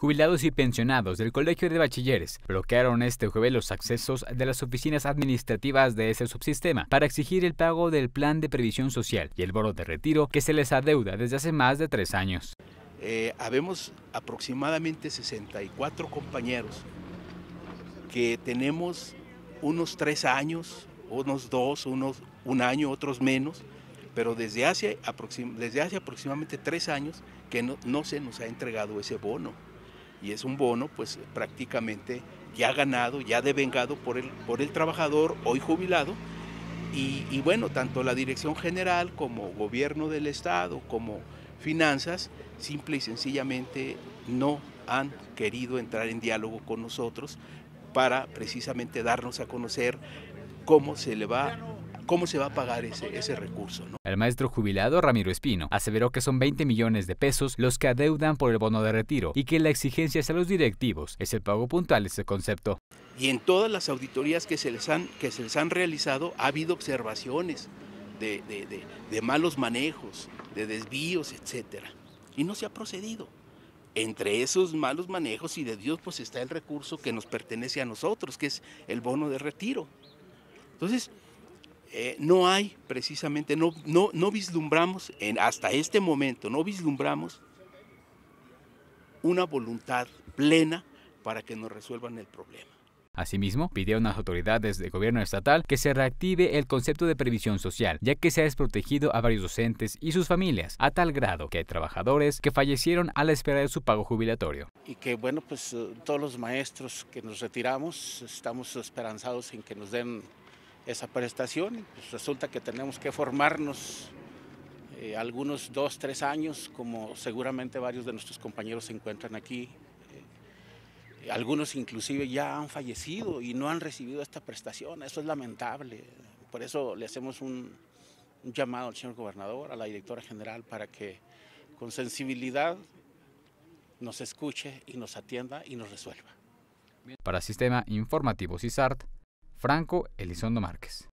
Jubilados y pensionados del Colegio de Bachilleres bloquearon este jueves los accesos de las oficinas administrativas de ese subsistema para exigir el pago del plan de previsión social y el bono de retiro que se les adeuda desde hace más de 3 años. Habemos aproximadamente 64 compañeros que tenemos unos 3 años, unos 2, un año, otros menos, pero desde hace aproximadamente 3 años que no se nos ha entregado ese bono. Y es un bono pues prácticamente ya ganado, ya devengado por el trabajador hoy jubilado. Y bueno, tanto la Dirección General como Gobierno del Estado, como Finanzas, simple y sencillamente no han querido entrar en diálogo con nosotros para precisamente darnos a conocer cómo se va a pagar ese recurso, ¿no? El maestro jubilado Ramiro Espino aseveró que son 20 millones de pesos los que adeudan por el bono de retiro y que la exigencia hacia los directivos es el pago puntual de ese concepto. Y en todas las auditorías que se les han realizado ha habido observaciones de malos manejos, de desvíos, etcétera, y no se ha procedido. Entre esos malos manejos y desvíos pues está el recurso que nos pertenece a nosotros, que es el bono de retiro. Entonces, no hay precisamente, no vislumbramos, hasta este momento, no vislumbramos una voluntad plena para que nos resuelvan el problema. Asimismo, pidieron a las autoridades del gobierno estatal que se reactive el concepto de previsión social, ya que se ha desprotegido a varios docentes y sus familias, a tal grado que hay trabajadores que fallecieron a la espera de su pago jubilatorio. Y que bueno, pues todos los maestros que nos retiramos estamos esperanzados en que nos den esa prestación, y pues resulta que tenemos que formarnos algunos 2, 3 años, como seguramente varios de nuestros compañeros se encuentran aquí. Algunos inclusive ya han fallecido y no han recibido esta prestación. Eso es lamentable. Por eso le hacemos un llamado al señor gobernador, a la directora general, para que con sensibilidad nos escuche y nos atienda y nos resuelva. Para Sistema Informativo CISART, Franco Elizondo Márquez.